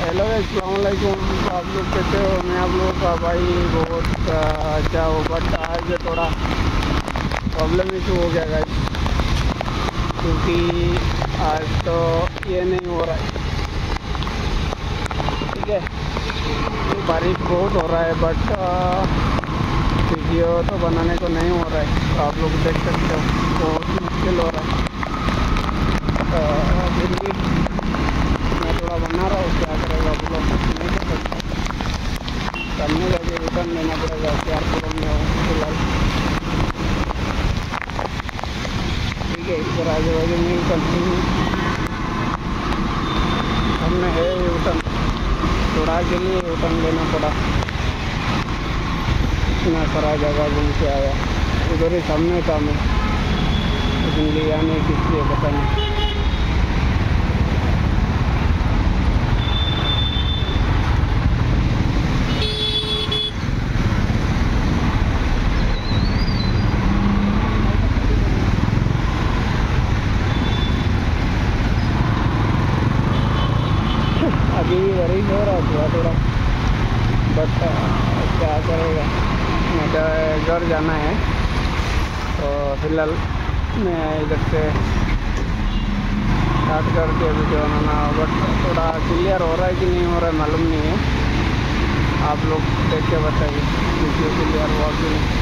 Hello अस्सलाम वालेकुम। तो आप लोग कैसे हो? मैं आप लोगों का भाई बहुत अच्छा हो, बट आज थोड़ा प्रॉब्लम इशू हो गया गाइस, क्योंकि आज तो ये नहीं हो रहा है। ठीक है, बारिश बहुत हो रहा है, बट वीडियो तो बनाने को नहीं हो रहा है। तो आप लोग देख सकते हो बहुत मुश्किल हो रहा है। फिर भी मैं थोड़ा बना रहा हूँ, क्या करेगा आप लोग, कुछ नहीं कर सकता। सामने जाके रिटर्न लेना पड़ेगा, KRपुरम में हूँ फिलहाल। ठीक है, इधर आगे बाजू में कंटिन्यू हमने है रिटर्न, थोड़ा के लिए रिटर्न लेना पड़ा। इतना सारा जगह घूम के आया, उधर ही सामने था मैं, लेकिन लिया नहीं, किस लिए पता नहीं। अभी भी बारिश हो रहा था थोड़ा, बट क्या करेगा, मुझे घर जाना है। तो फिलहाल मैं इधर से स्टार्ट करके वीडियो बनाना, बट थोड़ा क्लियर हो रहा है कि नहीं हो रहा है मालूम नहीं है। आप लोग देख के बताइए वीडियो क्लियर हुआ कि नहीं।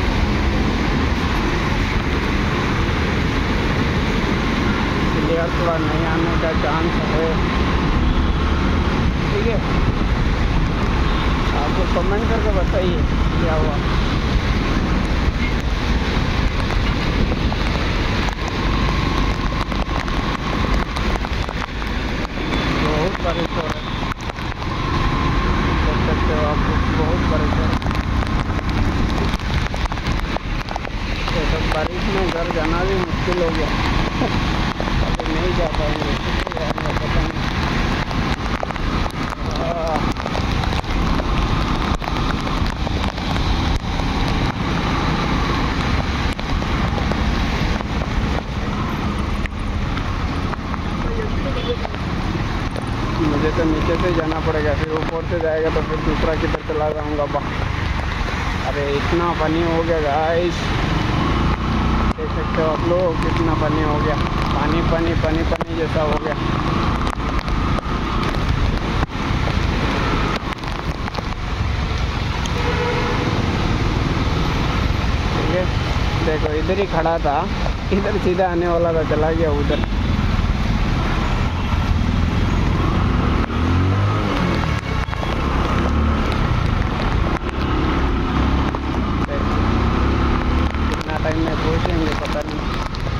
क्लियर थोड़ा नहीं आने का चांस है। ठीक है, आपको कमेंट करके बताइए क्या हुआ। बहुत बारिश हो रहा है, देख सकते हो आप लोग, बहुत बारिश हो रहा है। तो बारिश में घर जाना भी मुश्किल हो गया। अभी नहीं जा पाएंगे, पता नहीं। मुझे तो नीचे से जाना पड़ेगा, फिर ऊपर से जाएगा तो फिर दूसरा किधर चला जाऊंगा। अरे इतना पानी हो गया गाइस, देख सकते हो आप लोग कितना पानी हो गया। पानी पानी पानी पानी जैसा हो गया। ठीक है, देखो इधर ही खड़ा था, इधर सीधा आने वाला था, चला गया उधर। कितना टाइम में पहुँचेंगे पता नहीं।